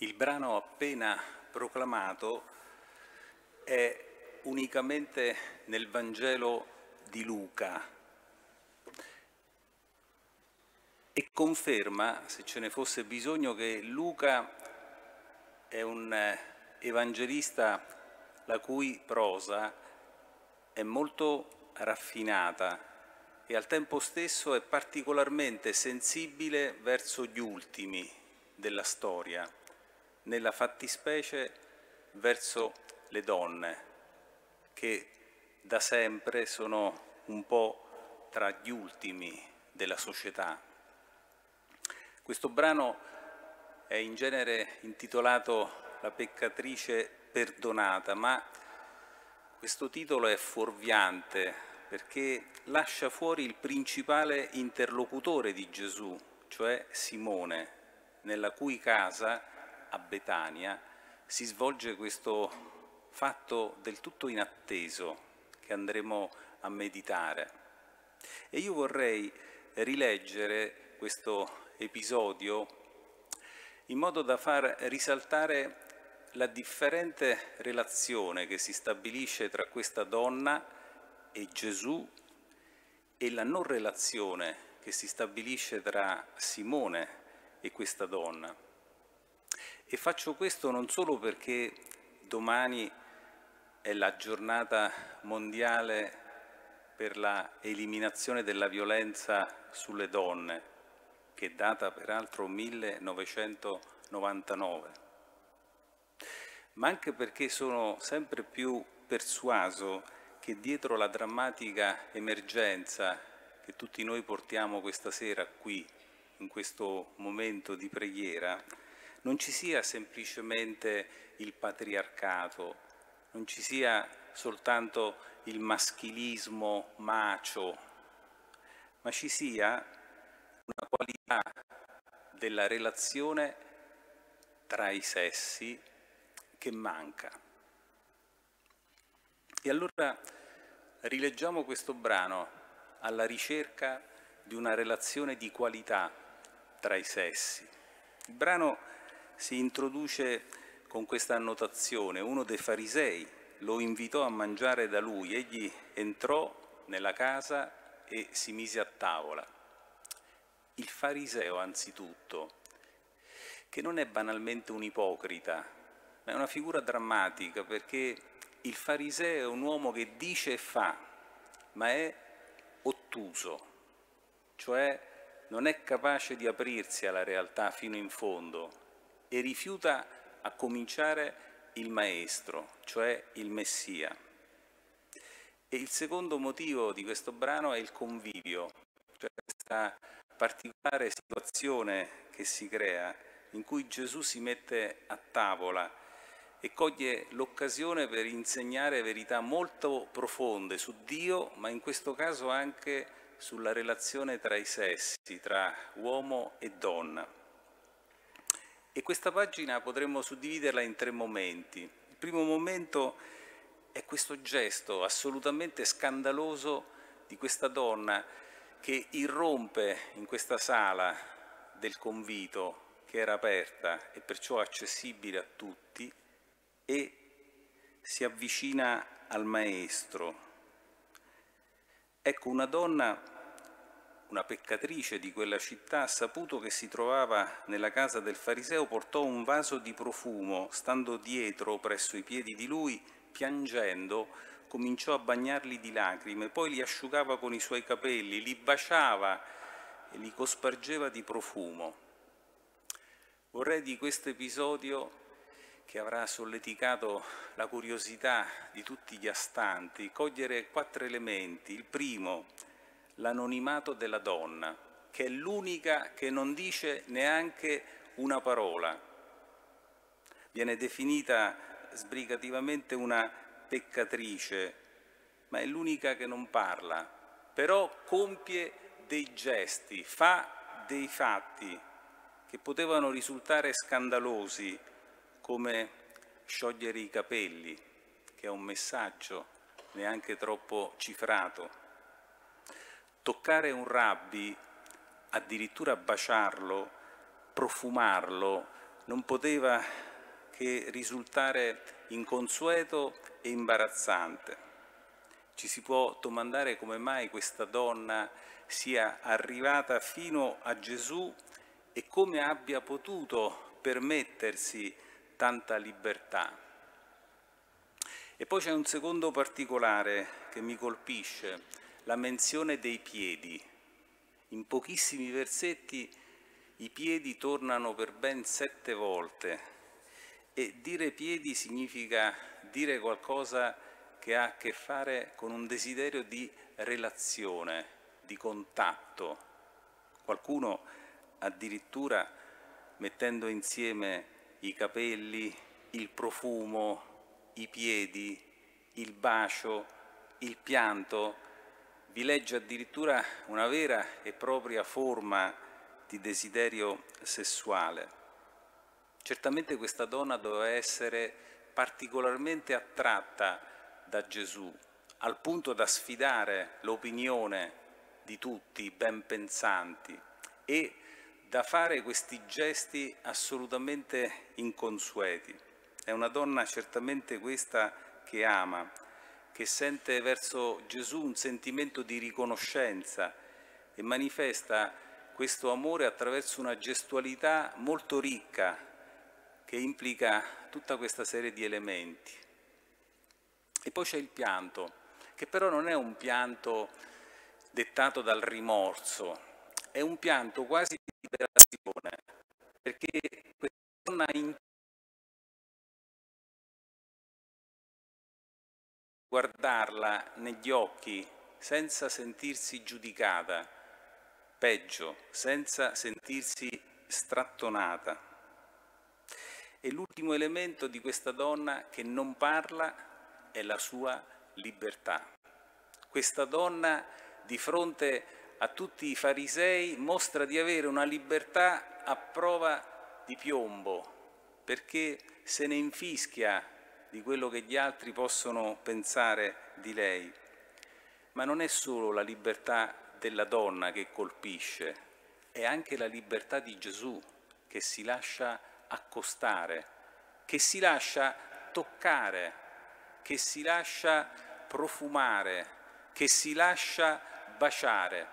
Il brano appena proclamato è unicamente nel Vangelo di Luca e conferma, se ce ne fosse bisogno, che Luca è un evangelista la cui prosa è molto raffinata e al tempo stesso è particolarmente sensibile verso gli ultimi della storia, nella fattispecie verso le donne, che da sempre sono un po' tra gli ultimi della società. Questo brano è in genere intitolato La peccatrice perdonata, ma questo titolo è fuorviante perché lascia fuori il principale interlocutore di Gesù, cioè Simone, nella cui casa, a Betania, si svolge questo fatto del tutto inatteso che andremo a meditare. E io vorrei rileggere questo episodio in modo da far risaltare la differente relazione che si stabilisce tra questa donna e Gesù e la non relazione che si stabilisce tra Simone e questa donna. E faccio questo non solo perché domani è la giornata mondiale per la eliminazione della violenza sulle donne, che è data peraltro 1999, ma anche perché sono sempre più persuaso che dietro la drammatica emergenza che tutti noi portiamo questa sera qui, in questo momento di preghiera, non ci sia semplicemente il patriarcato, non ci sia soltanto il maschilismo macho, ma ci sia una qualità della relazione tra i sessi che manca. E allora rileggiamo questo brano alla ricerca di una relazione di qualità tra i sessi. Il brano si introduce con questa annotazione: uno dei farisei lo invitò a mangiare da lui, egli entrò nella casa e si mise a tavola. Il fariseo, anzitutto, che non è banalmente un ipocrita, ma è una figura drammatica, perché il fariseo è un uomo che dice e fa, ma è ottuso, cioè non è capace di aprirsi alla realtà fino in fondo e rifiuta a cominciare il maestro, cioè il Messia. E il secondo motivo di questo brano è il convivio, cioè questa particolare situazione che si crea in cui Gesù si mette a tavola e coglie l'occasione per insegnare verità molto profonde su Dio, ma in questo caso anche sulla relazione tra i sessi, tra uomo e donna. E questa pagina potremmo suddividerla in 3 momenti. Il primo momento è questo gesto assolutamente scandaloso di questa donna che irrompe in questa sala del convito che era aperta e perciò accessibile a tutti e si avvicina al maestro. Ecco, una donna, una peccatrice di quella città, saputo che si trovava nella casa del fariseo, portò un vaso di profumo, stando dietro presso i piedi di lui, piangendo, cominciò a bagnarli di lacrime, poi li asciugava con i suoi capelli, li baciava e li cospargeva di profumo. Vorrei di questo episodio, che avrà solleticato la curiosità di tutti gli astanti, cogliere 4 elementi. Il primo, l'anonimato della donna, che è l'unica che non dice neanche una parola. Viene definita sbrigativamente una peccatrice, ma è l'unica che non parla, però compie dei gesti, fa dei fatti che potevano risultare scandalosi, come sciogliere i capelli, che è un messaggio neanche troppo cifrato, toccare un rabbi, addirittura baciarlo, profumarlo, non poteva che risultare inconsueto e imbarazzante. Ci si può domandare come mai questa donna sia arrivata fino a Gesù e come abbia potuto permettersi tanta libertà. E poi c'è un secondo particolare che mi colpisce, la menzione dei piedi. In pochissimi versetti i piedi tornano per ben 7 volte e dire piedi significa dire qualcosa che ha a che fare con un desiderio di relazione, di contatto. Qualcuno addirittura mettendo insieme i capelli, il profumo, i piedi, il bacio, il pianto, vi legge addirittura una vera e propria forma di desiderio sessuale. Certamente questa donna doveva essere particolarmente attratta da Gesù, al punto da sfidare l'opinione di tutti ben pensanti e da fare questi gesti assolutamente inconsueti. È una donna certamente questa che ama, che sente verso Gesù un sentimento di riconoscenza e manifesta questo amore attraverso una gestualità molto ricca che implica tutta questa serie di elementi. E poi c'è il pianto, che però non è un pianto dettato dal rimorso, è un pianto quasi di liberazione, perché questa donna guardarla negli occhi senza sentirsi giudicata, peggio, senza sentirsi strattonata. E l'ultimo elemento di questa donna che non parla è la sua libertà. Questa donna di fronte a tutti i farisei mostra di avere una libertà a prova di piombo, perché se ne infischia di quello che gli altri possono pensare di lei. Ma non è solo la libertà della donna che colpisce, è anche la libertà di Gesù che si lascia accostare, che si lascia toccare, che si lascia profumare, che si lascia baciare.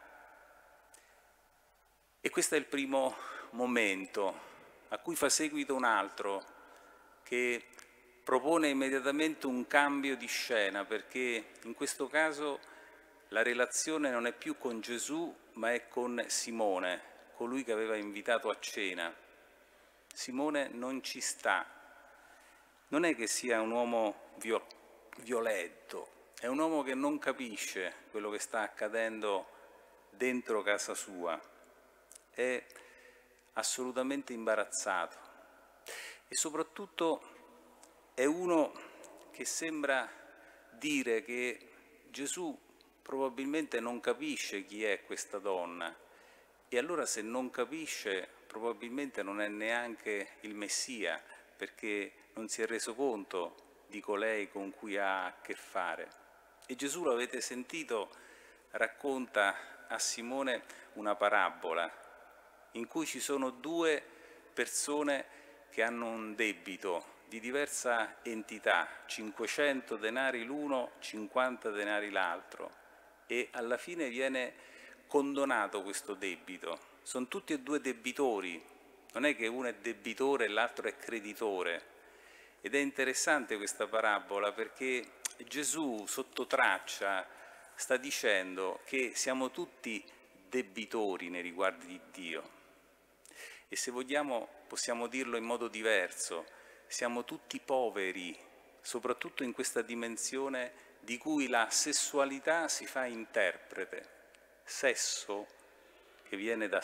E questo è il primo momento, a cui fa seguito un altro, che propone immediatamente un cambio di scena, perché in questo caso la relazione non è più con Gesù, ma è con Simone, colui che aveva invitato a cena. Simone non ci sta. Non è che sia un uomo violento, è un uomo che non capisce quello che sta accadendo dentro casa sua. È assolutamente imbarazzato e soprattutto è uno che sembra dire che Gesù probabilmente non capisce chi è questa donna e allora se non capisce probabilmente non è neanche il Messia, perché non si è reso conto di colei con cui ha a che fare. E Gesù, l'avete sentito, racconta a Simone una parabola in cui ci sono 2 persone che hanno un debito di diversa entità, 500 denari l'uno, 50 denari l'altro, e alla fine viene condonato questo debito. Sono tutti e 2 debitori, non è che uno è debitore e l'altro è creditore. Ed è interessante questa parabola perché Gesù sotto traccia sta dicendo che siamo tutti debitori nei riguardi di Dio. E se vogliamo possiamo dirlo in modo diverso, siamo tutti poveri, soprattutto in questa dimensione di cui la sessualità si fa interprete. Sesso, che viene da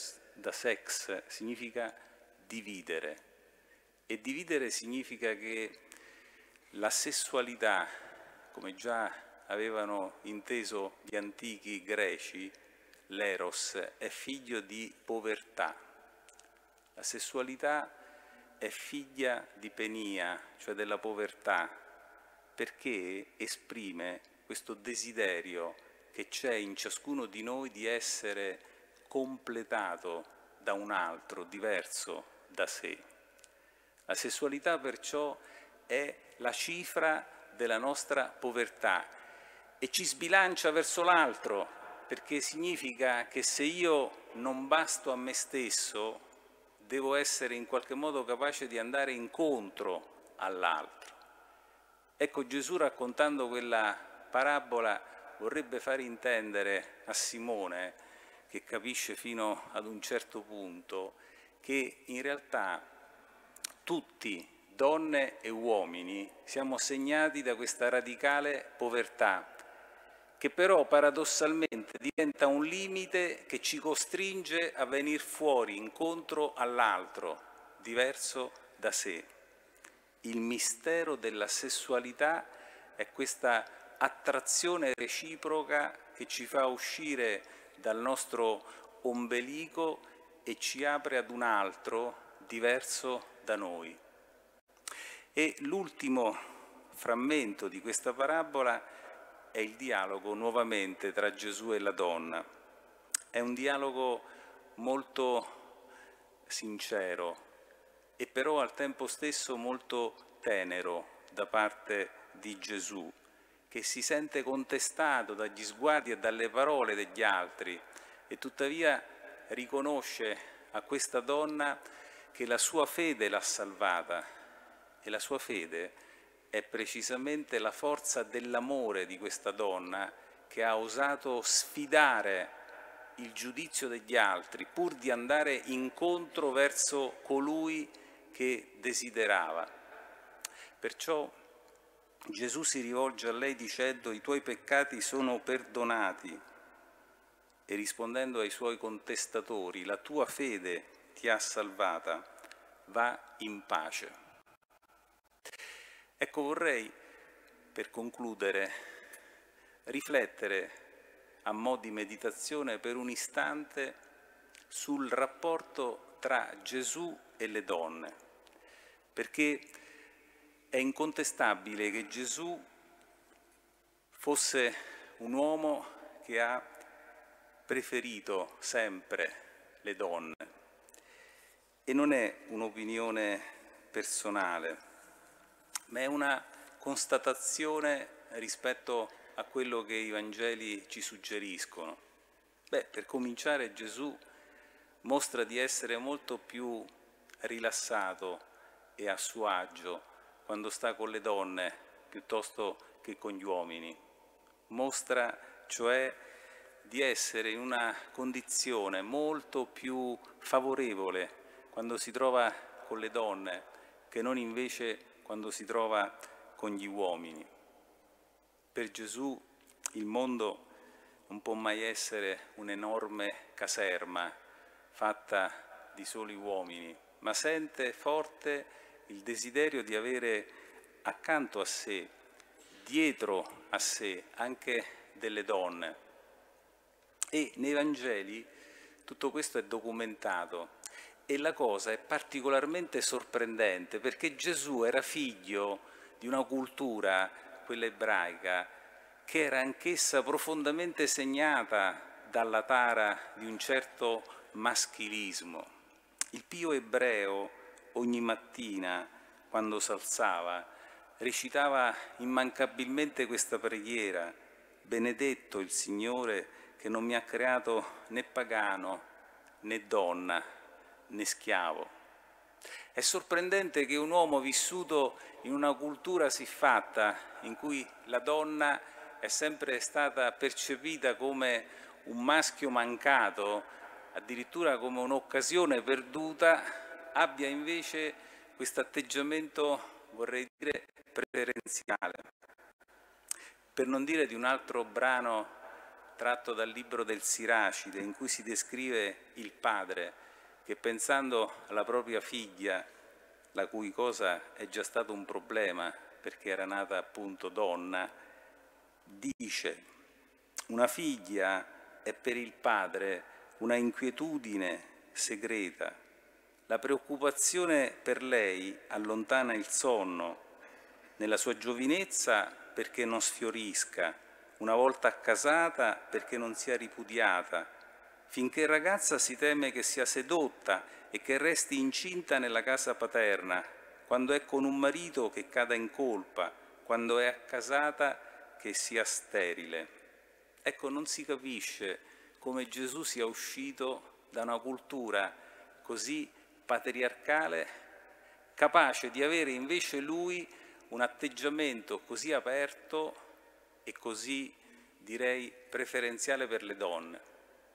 sex, significa dividere. E dividere significa che la sessualità, come già avevano inteso gli antichi greci, l'eros, è figlio di povertà. La sessualità è figlia di penia, cioè della povertà, perché esprime questo desiderio che c'è in ciascuno di noi di essere completato da un altro, diverso da sé. La sessualità perciò è la cifra della nostra povertà e ci sbilancia verso l'altro, perché significa che se io non basto a me stesso, devo essere in qualche modo capace di andare incontro all'altro. Ecco, Gesù, raccontando quella parabola, vorrebbe far intendere a Simone, che capisce fino ad un certo punto, che in realtà tutti, donne e uomini, siamo segnati da questa radicale povertà, che però paradossalmente diventa un limite che ci costringe a venire fuori incontro all'altro, diverso da sé. Il mistero della sessualità è questa attrazione reciproca che ci fa uscire dal nostro ombelico e ci apre ad un altro diverso da noi. E l'ultimo frammento di questa parabola è il dialogo nuovamente tra Gesù e la donna. È un dialogo molto sincero e però al tempo stesso molto tenero da parte di Gesù, che si sente contestato dagli sguardi e dalle parole degli altri e tuttavia riconosce a questa donna che la sua fede l'ha salvata e la sua fede è precisamente la forza dell'amore di questa donna che ha osato sfidare il giudizio degli altri pur di andare incontro verso colui che desiderava. Perciò Gesù si rivolge a lei dicendo: i tuoi peccati sono perdonati, e rispondendo ai suoi contestatori: la tua fede ti ha salvata, va in pace. Ecco, vorrei, per concludere, riflettere a mo' di meditazione per un istante sul rapporto tra Gesù e le donne, perché è incontestabile che Gesù fosse un uomo che ha preferito sempre le donne, e non è un'opinione personale, ma è una constatazione rispetto a quello che i Vangeli ci suggeriscono. Per cominciare, Gesù mostra di essere molto più rilassato e a suo agio quando sta con le donne piuttosto che con gli uomini. Mostra cioè di essere in una condizione molto più favorevole quando si trova con le donne che non invece quando si trova con gli uomini. Per Gesù il mondo non può mai essere un'enorme caserma fatta di soli uomini, ma sente forte il desiderio di avere accanto a sé, dietro a sé, anche delle donne. E nei Vangeli tutto questo è documentato e la cosa è particolarmente sorprendente perché Gesù era figlio di una cultura, quella ebraica, che era anch'essa profondamente segnata dalla tara di un certo maschilismo. Il pio ebreo ogni mattina, quando s'alzava, recitava immancabilmente questa preghiera: benedetto il Signore che non mi ha creato né pagano, né donna, né schiavo. È sorprendente che un uomo vissuto in una cultura siffatta, in cui la donna è sempre stata percepita come un maschio mancato, addirittura come un'occasione perduta, abbia invece questo atteggiamento, vorrei dire, preferenziale. Per non dire di un altro brano tratto dal libro del Siracide, in cui si descrive il padre che, pensando alla propria figlia, la cui cosa è già stato un problema perché era nata appunto donna, dice: una figlia è per il padre una inquietudine segreta, la preoccupazione per lei allontana il sonno, nella sua giovinezza perché non sfiorisca, una volta accasata perché non sia ripudiata, finché ragazza si teme che sia sedotta e che resti incinta nella casa paterna, quando è con un marito che cada in colpa, quando è accasata che sia sterile. Ecco, non si capisce come Gesù sia uscito da una cultura così patriarcale, capace di avere invece lui un atteggiamento così aperto e così, direi, preferenziale per le donne.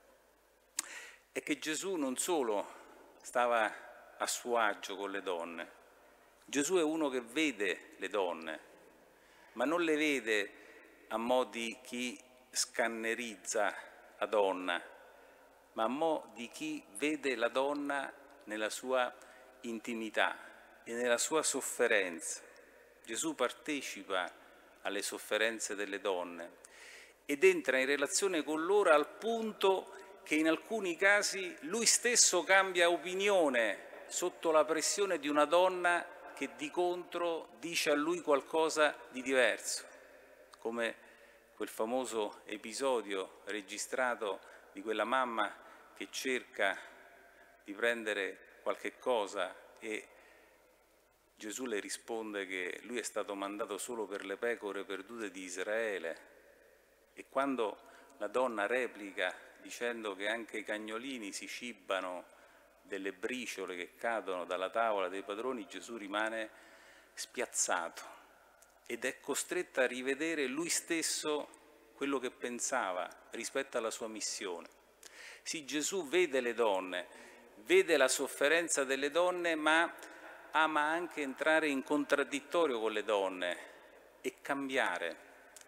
È che Gesù non solo stava a suo agio con le donne, Gesù è uno che vede le donne, ma non le vede a mo' di chi scannerizza la donna, ma a mo' di chi vede la donna nella sua intimità e nella sua sofferenza. Gesù partecipa alle sofferenze delle donne ed entra in relazione con loro al punto che in alcuni casi lui stesso cambia opinione sotto la pressione di una donna che di contro dice a lui qualcosa di diverso, come quel famoso episodio registrato di quella mamma che cerca di prendere qualche cosa e Gesù le risponde che lui è stato mandato solo per le pecore perdute di Israele. E quando la donna replica dicendo che anche i cagnolini si cibano delle briciole che cadono dalla tavola dei padroni, Gesù rimane spiazzato ed è costretto a rivedere lui stesso quello che pensava rispetto alla sua missione. Sì, Gesù vede le donne, vede la sofferenza delle donne, ma ama anche entrare in contraddittorio con le donne e cambiare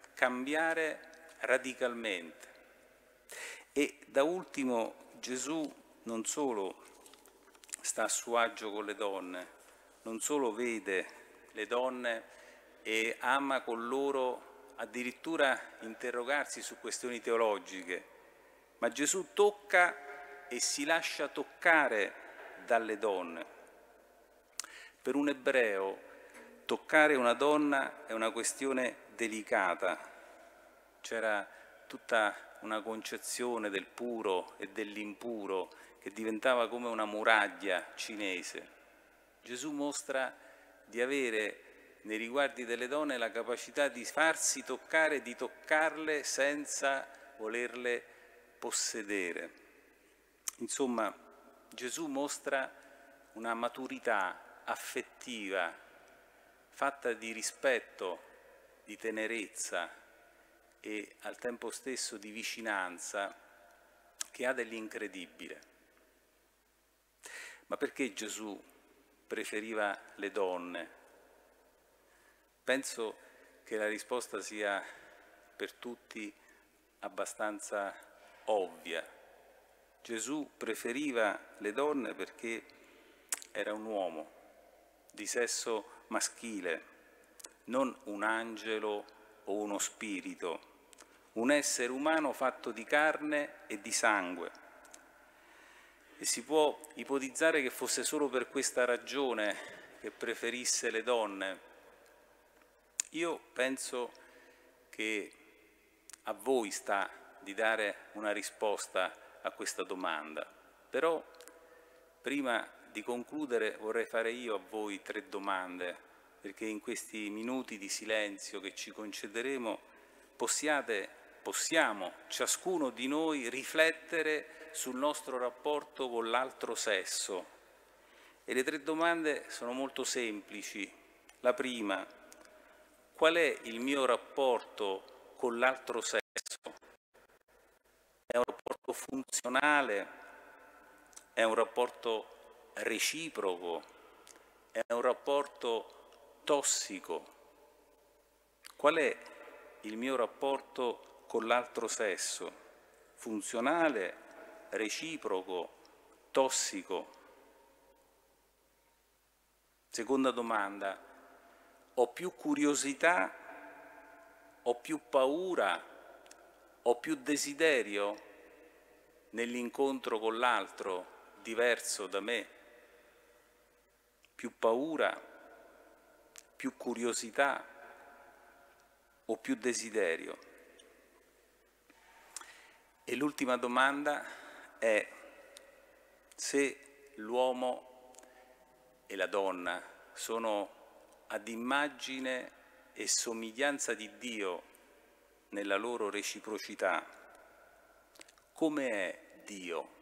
radicalmente. E da ultimo Gesù non solo sta a suo agio con le donne, non solo vede le donne e ama con loro addirittura interrogarsi su questioni teologiche, ma Gesù tocca e si lascia toccare dalle donne. Per un ebreo toccare una donna è una questione delicata. C'era tutta una concezione del puro e dell'impuro che diventava come una muraglia cinese. Gesù mostra di avere nei riguardi delle donne la capacità di farsi toccare, di toccarle senza volerle possedere. Insomma, Gesù mostra una maturità affettiva fatta di rispetto, di tenerezza e al tempo stesso di vicinanza che ha dell'incredibile. Ma perché Gesù preferiva le donne? Penso che la risposta sia per tutti abbastanza ovvia. Gesù preferiva le donne perché era un uomo di sesso maschile, non un angelo o uno spirito, un essere umano fatto di carne e di sangue. E si può ipotizzare che fosse solo per questa ragione che preferisse le donne. Io penso che a voi sta di dare una risposta a questa domanda, però prima di concludere vorrei fare io a voi 3 domande, perché in questi minuti di silenzio che ci concederemo possiamo ciascuno di noi riflettere sul nostro rapporto con l'altro sesso. E le 3 domande sono molto semplici. La prima: qual è il mio rapporto con l'altro sesso? È un rapporto funzionale? È un rapporto reciproco? È un rapporto tossico? Qual è il mio rapporto con l'altro sesso? Funzionale, reciproco, tossico? Seconda domanda: ho più curiosità, ho più paura, ho più desiderio nell'incontro con l'altro diverso da me? Più paura, più curiosità o più desiderio? E l'ultima domanda è se l'uomo e la donna sono ad immagine e somiglianza di Dio nella loro reciprocità, come è Dio